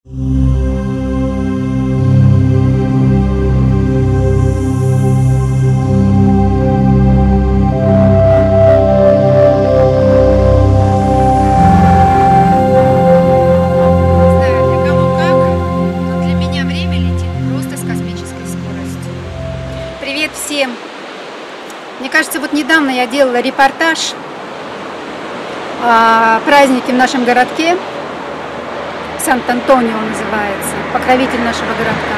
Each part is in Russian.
Привет всем! Мне кажется, вот недавно я делала репортаж о празднике в нашем городке. Сан-Антонио называется, покровитель нашего городка.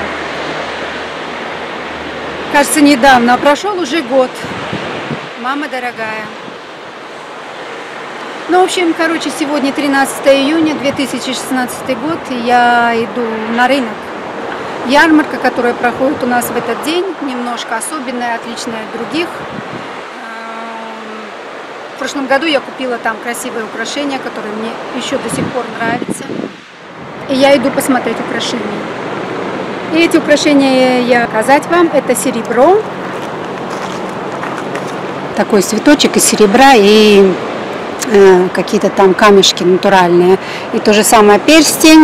Кажется, недавно, а прошел уже год. Мама дорогая. Ну, в общем, короче, сегодня 13 июня 2016 год, и я иду на рынок. Ярмарка, которая проходит у нас в этот день, немножко особенная, отличная от других. В прошлом году я купила там красивые украшения, которые мне еще до сих пор нравятся. И я иду посмотреть украшения. И эти украшения я показать вам. Это серебро. Такой цветочек из серебра и какие-то там камешки натуральные. И то же самое перстень.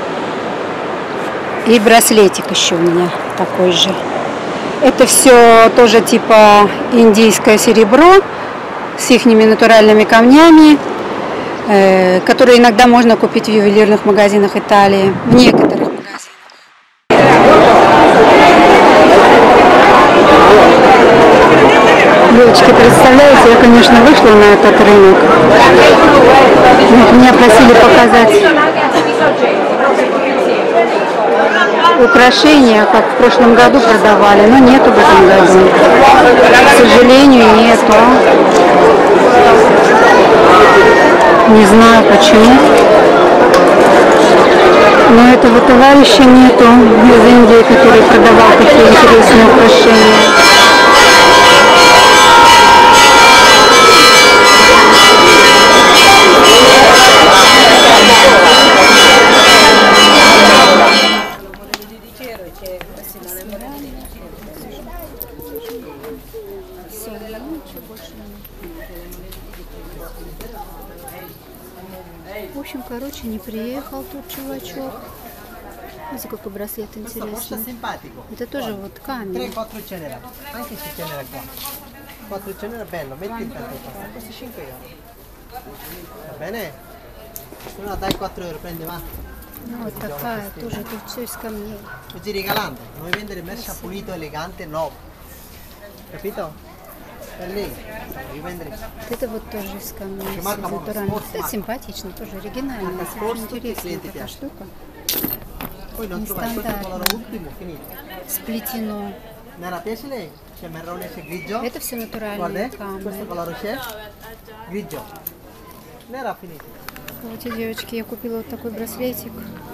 И браслетик еще у меня такой же. Это все тоже типа индийское серебро с их натуральными камнями, которые иногда можно купить в ювелирных магазинах Италии, в некоторых магазинах. Девочки, представляете, я, конечно, вышла на этот рынок. Меня просили показать украшения, как в прошлом году продавали, но нету в этом году. К сожалению, нету. Не знаю почему. Но этого товарища нету из Индии, который продавал такие интересные украшения. В общем, короче, не приехал тут чувачок. Смотрите, какой браслет интересный. Это тоже вот камень. Ну, вот такая, тоже тут все из камней. Это вот тоже из камней. Это симпатично, тоже оригинально. Очень интересная такая штука. Нестандартно. Сплетено. Это все натуральные камни. Вот, девочки, я купила вот такой браслетик.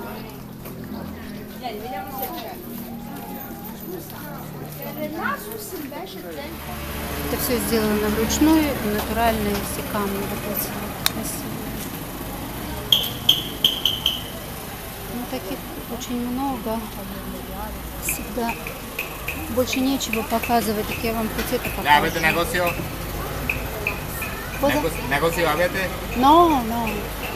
Это все сделано вручную, натуральные все камни. Вот эти. Ну, таких очень много. Всегда больше нечего показывать, так я вам хоть это покажу. Negozio avete? No, no.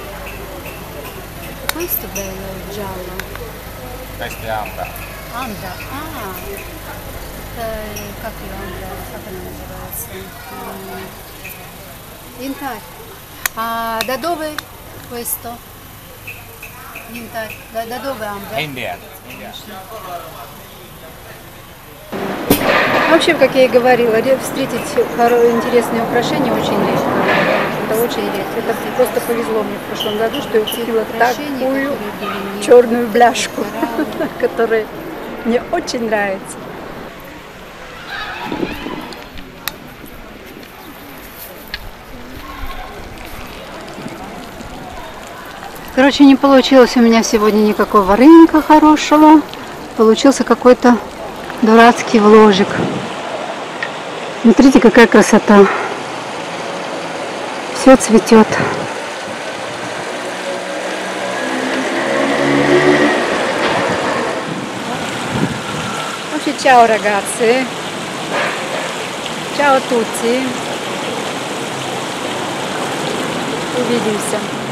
Questo bello giallo. Questo è ambra. Ambra, ah. Как ее амбра, как она называется? Янтарь. А da dove questo? Янтарь. Da dove ambra? India. В общем, как я и говорила, встретить интересные украшения очень редко. Это очень редко. Это просто повезло мне в прошлом году, что я купила такую черную бляшку, которая мне очень нравится. Короче, не получилось у меня сегодня никакого рынка хорошего. Получился какой-то дурацкий вложик. Смотрите, какая красота. Все цветет. Вообще, ciao ragazzi. Ciao a tutti. Увидимся.